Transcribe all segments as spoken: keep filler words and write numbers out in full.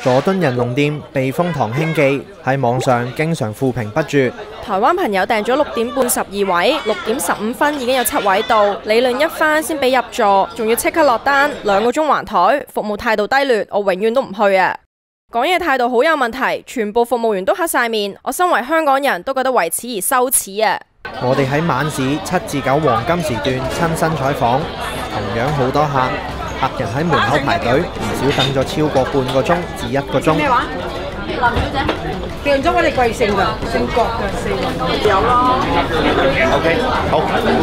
佐敦人龍店避風塘興記喺網上經常負評不絕。 台灣朋友訂咗六點半十二位，六點十五分已經有七位到，理論一番先俾入座，仲要即刻落單，兩個鐘還台，服務態度低劣，我永遠都唔去啊！講嘢態度好有問題，全部服務員都黑晒面，我身為香港人都覺得為此而羞恥啊！ 我哋喺晚市七至九黃金時段親身採訪，同樣好多客。客人喺門口排隊，唔少等咗超過半個鐘至一個鐘。 咩話？林小姐，訂咗我哋貴姓㗎？姓郭嘅四位。有咯。 O K， 好。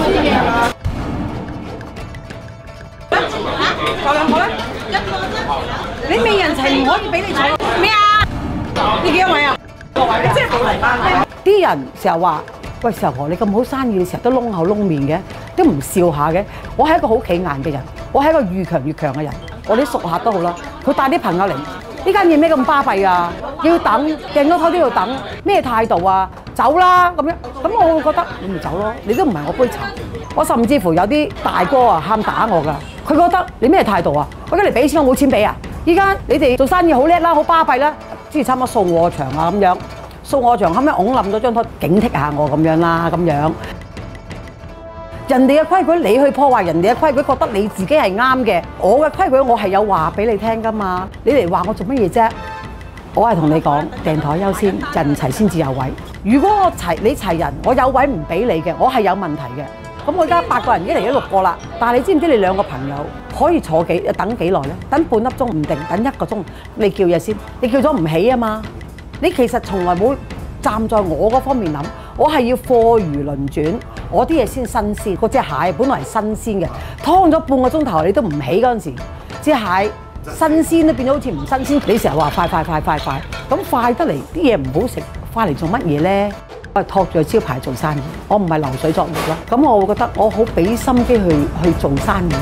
夠兩個咧？你未人齊唔可以俾你坐。咩啊？你幾多位啊？六位啊？即係冇嚟班。啲人成日話：喂，石婆你咁好生意，你成日都窿口窿面嘅，都唔笑下嘅。我係一個好企硬嘅人。我係一個越強越強嘅人，我啲熟客都好啦。佢帶啲朋友嚟，呢間嘢咩咁巴閉啊？要等訂咗台都要等，咩態度啊？走啦咁樣，咁我會覺得你咪走咯，你都唔係我杯茶。我甚至乎有啲大哥啊喊打我㗎，佢覺得你咩態度啊？我而家嚟俾錢，我冇錢俾啊！依家你哋做生意好叻啦，好巴閉啦，之前差唔多掃我場啊咁樣，掃我場後尾拱冧咗張台，警惕下我咁樣啦咁樣。人哋嘅規矩你去破壞人哋嘅規矩，覺得你自己係啱嘅。我嘅規矩我係有話俾你聽㗎嘛，你嚟話我做乜嘢啫？我係同你講，訂台優先，人齊先至有位。如果我齊你齊人，我有位唔俾你嘅，我係有問題嘅。咁我而家八個人已經嚟咗六個啦，但係你知唔知你兩個朋友可以坐幾等幾耐咧？等半粒鐘唔定，等一個鐘。你叫嘢先，你叫咗唔起啊嘛？你其實從來冇站在我嗰方面諗，我係要貨如輪轉。我啲嘢先新鮮，嗰隻蟹本來係新鮮嘅，劏咗半個鐘頭你都唔起嗰陣時，隻蟹新鮮都變咗好似唔新鮮。你成日話快快快快快，咁快得嚟啲嘢唔好食，快嚟做乜嘢咧？我係托住個招牌做生意，我唔係流水作業啦。咁我會覺得我好俾心機去去做生意。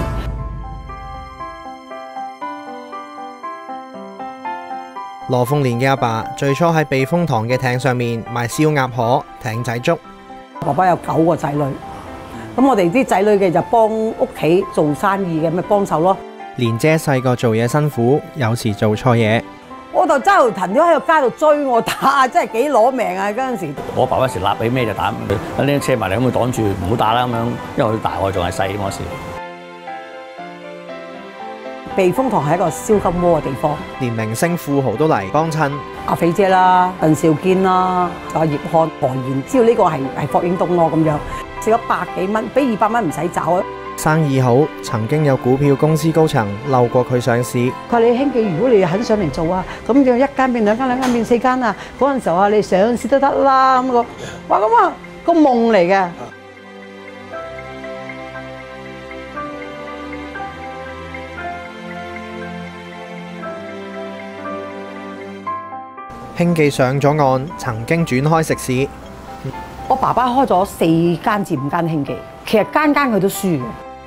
羅鳳蓮嘅阿爸最初喺避風塘嘅艇上面賣燒鴨河、艇仔粥。 爸爸有九個仔女，咁我哋啲仔女嘅就幫屋企做生意嘅，咪幫手咯。 蓮姐細個做嘢辛苦，有時做錯嘢， 我就周頭騰咗喺個街度追我打，真係幾攞命啊！嗰陣時， 我爸嗰時立起咩就打，拎車埋嚟咁佢擋住，唔好打啦咁樣，因為佢大我仲係細嗰時。 避風塘係一個燒金鍋嘅地方， 連明星富豪都嚟幫襯。 阿肥姐啦、鄧兆堅啦、阿葉漢、何賢，知道呢個係係霍英東咯咁樣，食咗百幾蚊，俾二百蚊唔使找啊！ 生意好，曾經有股票公司高層嬲過佢上市。 佢話你興記，如果你肯上嚟做啊，咁就一間變兩間，兩間變四間啊！嗰陣時候啊，你上市都得啦咁個，哇咁啊個夢嚟嘅。 興記上咗岸，曾經轉開食肆。 我爸爸開咗四間至五間興記，其實間間佢都輸嘅。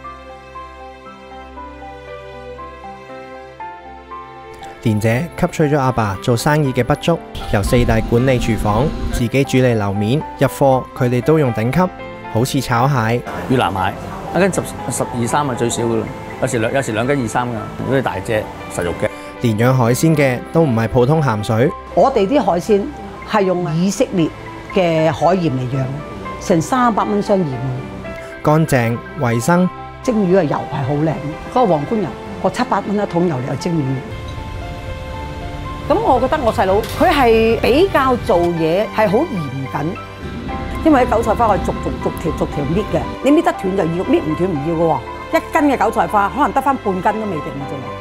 蓮姐吸取咗阿爸做生意嘅不足，由四大管理廚房，自己主理樓面入貨，佢哋都用頂級，好似炒蟹、 越南蟹，一斤十十二三係最少噶啦，有時兩有時兩斤二三噶，嗰啲大隻實肉嘅。 連養海鮮嘅都唔係普通鹹水， 我哋啲海鮮係用以色列嘅海鹽嚟養，成三百蚊箱鹽， 乾淨衞生。 蒸魚嘅油係好靚，嗰個皇冠油我七百蚊一桶油嚟蒸魚。咁我覺得我細佬佢係比較做嘢係好嚴謹，因為啲韭菜花我係逐逐逐條逐條搣嘅，你搣得斷就要，搣唔斷唔要嘅喎。一斤嘅韭菜花可能得翻半斤都未定嘅啫。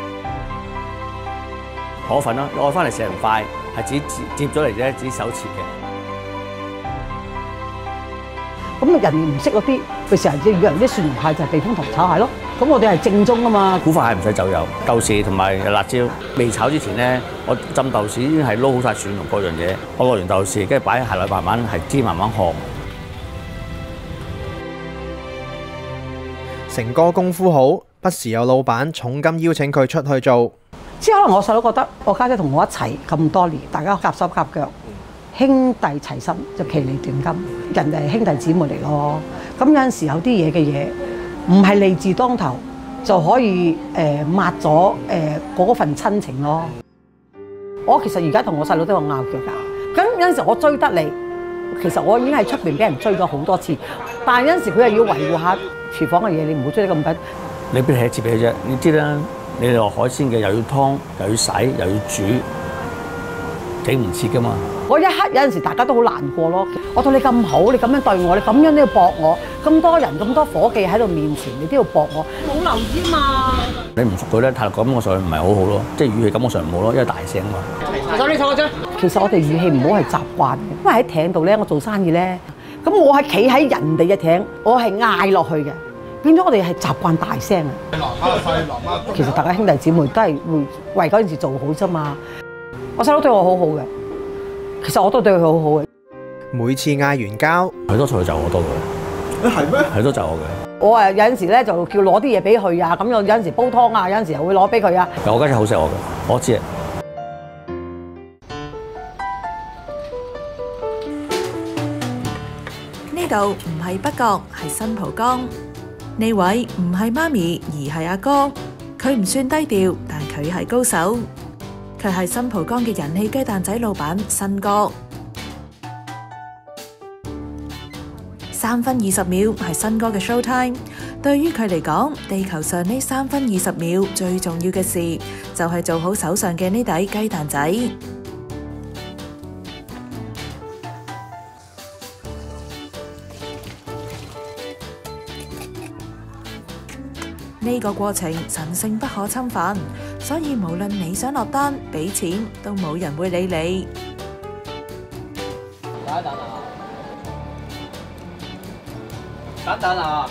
河粉啦，攞翻嚟成塊，係自己接咗嚟啫，自己手切嘅。 咁人唔識嗰啲，佢成日以為人啲蒜蓉蟹就係避風塘炒蟹咯。咁我哋係正宗啊嘛。古法蟹唔使走油，豆豉同埋辣椒未炒之前咧，我浸豆豉已經係撈好晒蒜蓉各樣嘢。我落完豆豉，跟住擺喺蟹內慢慢係煎，慢慢烘。 成哥功夫好，不時有老闆重金邀請佢出去做。 即係可能我細佬覺得我家姐同我一齊咁多年，大家夾手夾腳，兄弟齊心就其利斷金，人哋係兄弟姊妹嚟咯。咁有陣時有啲嘢嘅嘢，唔係利字當頭就可以誒抹咗誒嗰份親情咯。 我其實而家同我細佬都有拗腳㗎。咁有陣時我追得你，其實我已經喺出邊俾人追咗好多次，但係有陣時佢又要維護下廚房嘅嘢，你唔好追得咁緊。 你邊係接俾佢啫？你知啦，你落海鮮嘅又要湯，又要洗，又要煮，整唔切㗎嘛。 嗰一刻有陣時大家都好難過咯。我對你咁好，你咁樣對我，你咁樣都要駁我，咁多人咁多伙計喺度面前，你都要駁我，冇留意嘛。 你唔熟佢咧，態度感覺上唔係好好咯，即係語氣感覺上唔好咯，因為大聲嘛。 我手你坐張。其實我哋語氣唔好係習慣嘅，因為喺艇度咧，我做生意咧，咁我係企喺人哋嘅艇，我係嗌落去嘅，變咗我哋係習慣大聲啊。其實大家兄弟姊妹都係會為嗰件事做好啫嘛。我細佬對我好好嘅。其實我都對佢好好嘅。 每次嗌完交， 佢多數就我多嘅。誒係咩？係多就我嘅。 我誒有陣時咧就叫攞啲嘢俾佢啊，咁有有陣時煲湯啊，有陣時又會攞俾佢啊。 我家姐好錫我嘅，我知啊。 呢度唔係北角，係新蒲崗。呢位唔係媽咪，而係阿哥。佢唔算低調，但佢係高手。佢係新蒲崗嘅人氣雞蛋仔老闆新哥。三分二十秒係新哥嘅 show time。對於佢嚟講，地球上呢三分二十秒最重要嘅事，就係做好手上嘅呢底雞蛋仔。呢個過程神聖不可侵犯，所以無論你想落單俾錢，都冇人會理你。 打蛋啊！蛋蛋啊！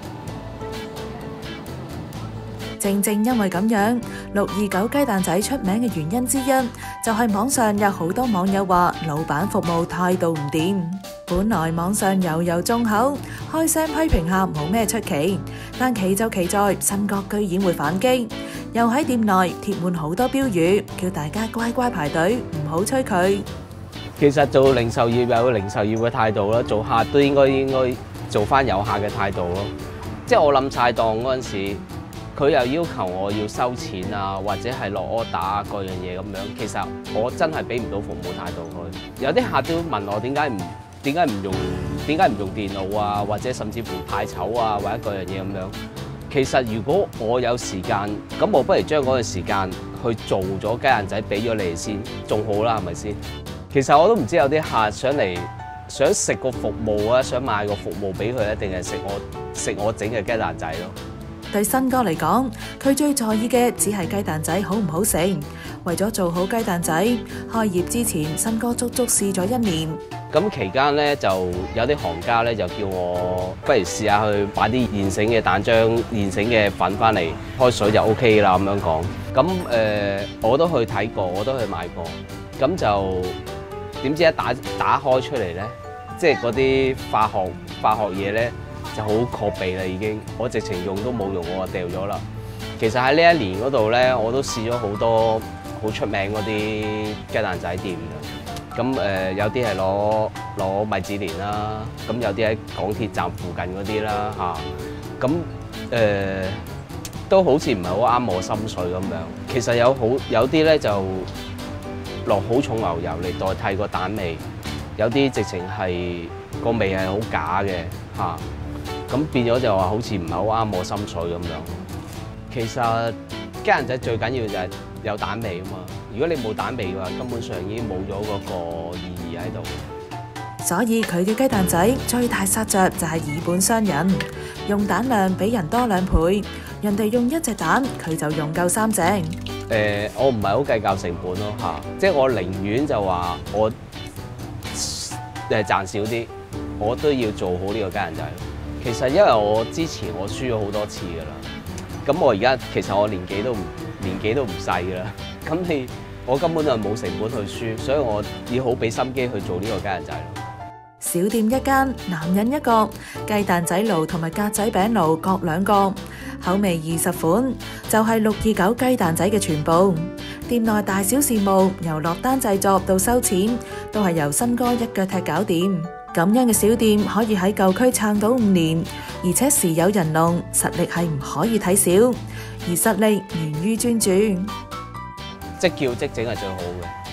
正正因為咁樣，六二九雞蛋仔出名嘅原因之一，就係網上有好多網友話老闆服務態度唔掂。本來網上油油眾口，開聲批評下冇咩出奇，但奇就奇在新哥居然會反擊，又喺店內貼滿好多標語，叫大家乖乖排隊，唔好催佢。 其實做零售業有零售業嘅態度啦，做客都應該應該做翻有客嘅態度咯。即係我冧晒檔嗰陣時，佢又要求我要收錢啊，或者係落 order 啊，各樣嘢咁樣。其實我真係俾唔到服務態度佢。有啲客都問我點解唔點解唔用點解唔用電腦啊，或者甚至乎派籌啊，或者各樣嘢咁樣。其實如果我有時間，咁我不如將嗰段時間去做咗雞蛋仔俾咗你哋先，仲好啦，係咪先？其實我都唔知有啲客想嚟想食個服務啊，想買個服務俾佢咧，定係食我食我整嘅雞蛋仔咯。 對新哥嚟講，佢最在意嘅只係雞蛋仔好唔好食。為咗做好雞蛋仔，開業之前，新哥足足試咗一年。 咁期間咧，就有啲行家咧就叫我不如試下去擺啲現成嘅蛋漿、現成嘅粉翻嚟開水就 O K 啦咁樣講。咁誒、呃，我都去睇過，我都去買過。咁就點知一打打開出嚟咧，即係嗰啲化學化學嘢咧就好確備啦已經。我直情用都冇用，我就掉咗啦。其實喺呢一年嗰度咧，我都試咗好多好出名嗰啲雞蛋仔店嘅。咁誒、呃、有啲係攞攞米芝蓮啦，咁有啲喺港鐵站附近嗰啲啦嚇，咁、啊、誒、呃、都好似唔係好啱我心水咁樣。其實有好有啲咧就落好重牛油嚟代替個蛋味，有啲直情係個味係好假嘅嚇，咁、啊、變咗就話好似唔係好啱我心水咁樣。其實雞蛋仔最緊要就係有蛋味啊嘛。如果你冇蛋味嘅話，根本上已經冇咗嗰個意義喺度。 所以佢嘅雞蛋仔最大殺着就係以本傷人，用蛋量比人多兩倍，人哋用一隻蛋，佢就用夠三隻。誒、 呃，我唔係好計較成本咯嚇，即係我寧願就話我誒賺少啲，我都要做好呢個雞蛋仔。其實因為我之前我輸咗好多次㗎啦，咁我而家其實我年紀都唔年紀都唔細㗎啦。咁你我根本就冇成本去輸，所以我要好俾心機去做呢個雞蛋仔咯。 小店一間，男人一個，雞蛋仔爐同埋格仔餅爐各兩個，口味二十款，就係六二九雞蛋仔嘅全部。店內大小事務，由落單製作到收錢，都係由新哥一腳踢搞掂。咁樣嘅小店可以喺舊區撐到五年，而且時有人龍，實力係唔可以睇小，而實力源於專注。 即叫即整係最好嘅。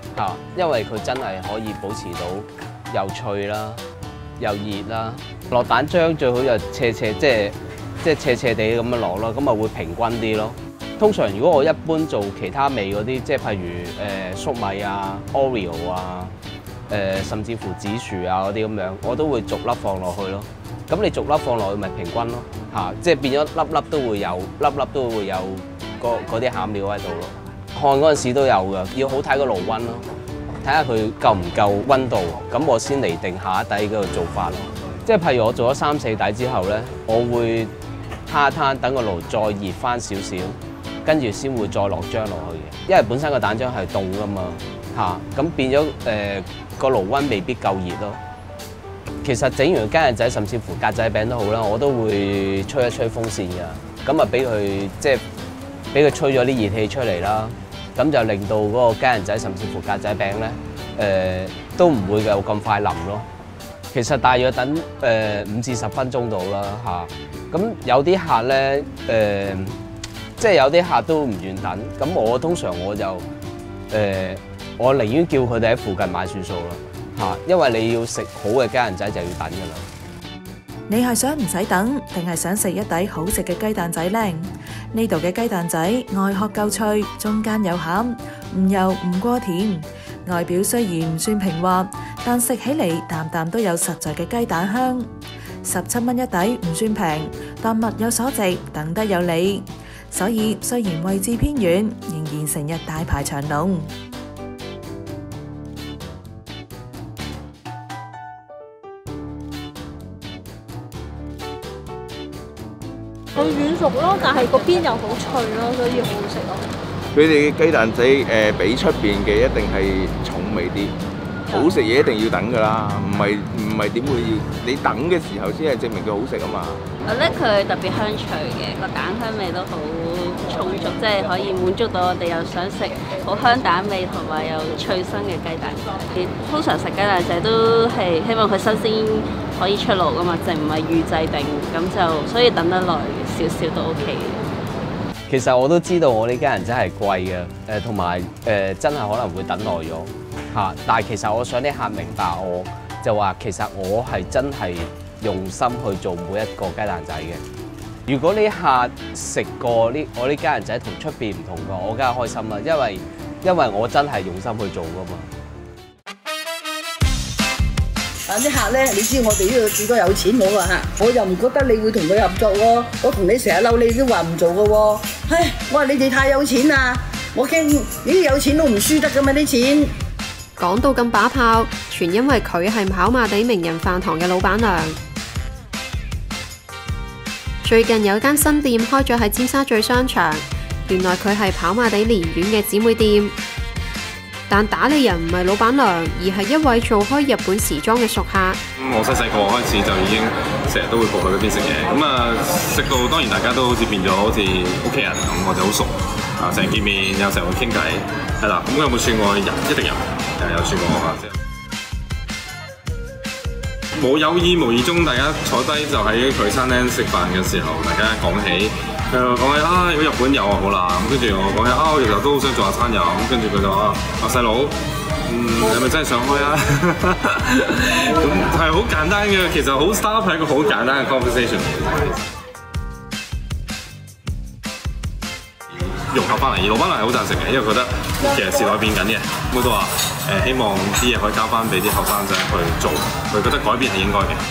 嚇，因為佢真係可以保持到又脆啦，又熱啦。落蛋漿最好就斜斜，即係即係斜斜地咁樣落咯，咁啊會平均啲咯。通常如果我一般做其他味嗰啲，即係譬如誒、呃、粟米啊、Oreo 啊、誒、呃、甚至乎紫薯啊嗰啲咁樣，我都會逐粒放落去咯。咁你逐粒放落去咪平均咯，嚇，即係變咗粒粒都會有，粒粒都會有嗰啲餡料喺度咯。看嗰陣時都有㗎，要好睇個爐溫咯，睇下佢夠唔夠溫度，咁我先嚟定下一底嗰個做法咯。即係譬如我做咗三四底之後咧，我會攤一攤，等個爐再熱翻少少。跟住先會再落漿落去嘅，因為本身個蛋漿係凍噶嘛，嚇，咁變咗誒個爐溫未必夠熱咯。其實整完雞蛋仔甚至乎格仔餅都好啦，我都會吹一吹風扇㗎，咁啊俾佢即係俾佢吹咗啲熱氣出嚟啦，咁就令到嗰個雞蛋仔甚至乎格仔餅咧誒、呃、都唔會有咁快腍咯。其實大約等誒五至十分鐘到啦，嚇，咁有啲客咧誒。呃即係有啲客都唔願等，咁我通常我就誒、呃，我寧願叫佢哋喺附近買算數咯嚇，因為你要食好嘅雞蛋仔就要等㗎啦。 你係想唔使等，定係想食一底好食嘅雞蛋仔呢？呢度嘅雞蛋仔外殼夠脆，中間有餡，唔油唔過甜。外表雖然唔算平滑，但食起嚟啖啖都有實在嘅雞蛋香。十七蚊一底唔算平，但物有所值，等得有理。所以雖然位置偏遠，仍然成日大排長龍。 佢軟熟咯，但係個邊又好脆咯，所以好好食咯。 佢哋嘅雞蛋仔誒比出邊嘅一定係重味啲，好食嘢一定要等㗎啦，唔係唔係點會要你等嘅時候先係證明佢好食啊嘛。 我覺得佢特別香脆嘅，個蛋香味都好充足，即係可以滿足到我哋又想食好香蛋味同埋又脆身嘅雞蛋。通常食雞蛋仔都係希望佢新鮮可以出爐㗎嘛，淨唔係預製定，咁就所以等得耐少少都 OK 嘅。 其實我都知道我呢間人真係貴嘅，誒同埋誒真係可能會等耐咗嚇，但係其實我想啲客明白我，就話其實我係真係用心去做每一個雞蛋仔嘅。如果呢客食過呢我呢雞蛋仔同出邊唔同嘅，我梗係開心啦，因為因為我真係用心去做噶嘛。 啊！啲客咧，你知我哋呢度幾多有錢佬啊嚇，我又唔覺得你會同佢合作喎。我同你成日嬲你都話唔做嘅喎。唉，我話你哋太有錢啦，我驚呢啲有錢都唔輸得噶嘛啲錢。 講到咁把炮，全因為佢係跑馬地名人飯堂嘅老闆娘。最近有間新店開咗喺尖沙咀商場，原來佢係跑馬地連苑嘅姊妹店。但打理人唔係老闆娘，而係一位做開日本時裝嘅熟客。 咁我細細個開始就已經成日都會過去嗰邊食嘢，咁啊食到當然大家都好似變咗好似屋企人咁，或者好熟啊，成日見面有時候會傾偈，係啦。咁有冇算過人？一定有，誒有算過我啊。冇有意無意中，大家坐低就喺佢餐廳食飯嘅時候，大家講起。誒講起啊，如果日本有啊好啦，咁跟住我講起啊，我其實都好想做下餐飲，咁跟住佢就話：啊細佬，嗯，你係咪真係想開啊？咁係好簡單嘅，其實好 start 係一個好簡單嘅 conversation 嚟嘅。融合翻嚟，而老闆娘係好贊成嘅，因為覺得其實時代變緊嘅，咁都話誒希望啲嘢可以交翻俾啲後生仔去做，佢覺得改變係應該嘅。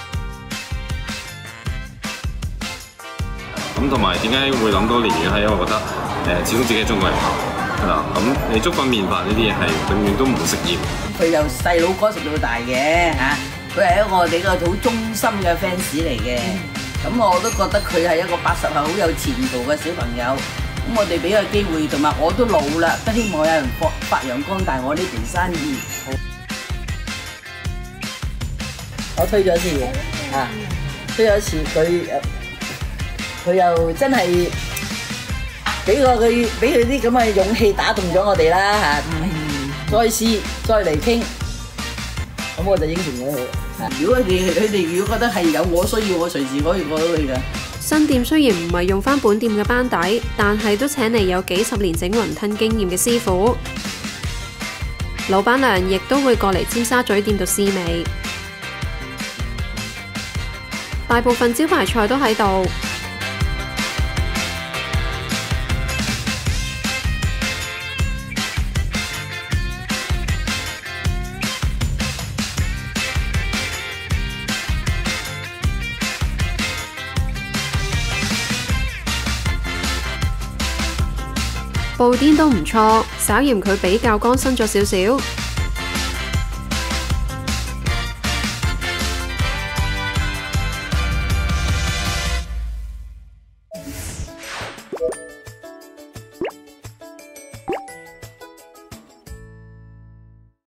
咁同埋點解會諗到連苑係因為我覺得誒，始終自己係中國人係啦。咁你粥粉麵飯呢啲嘢係永遠都唔會食厭。 佢由細佬哥食到大嘅嚇，佢係一個我哋個好忠心嘅 fans 嚟嘅。咁我都覺得佢係一個八十後好有前途嘅小朋友。咁我哋俾個機會，同埋我都老啦，都希望有人發發揚光大我呢盤生意。我推咗一次嘅嚇，推咗一次佢誒。佢又真係俾個佢俾佢啲咁嘅勇氣打動咗我哋啦嚇，再試再嚟傾，咁我就應承咗佢。如果佢哋佢哋如果覺得係有我需要，我隨時可以過到去㗎。 新店雖然唔係用返本店嘅班底，但係都請嚟有幾十年整雲吞經驗嘅師傅。 老闆娘亦都會過嚟尖沙咀店度試味。大部分招牌菜都喺度。布甸都唔錯，稍嫌佢比較乾身咗少少。